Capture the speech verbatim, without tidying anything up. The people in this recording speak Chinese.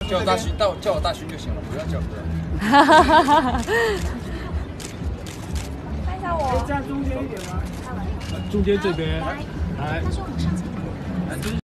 叫我大勋，叫我叫我大勋就行了，不要叫哥。 哈哈哈哈哈！ 看一下我。 站中间一点吗？中间这边，来。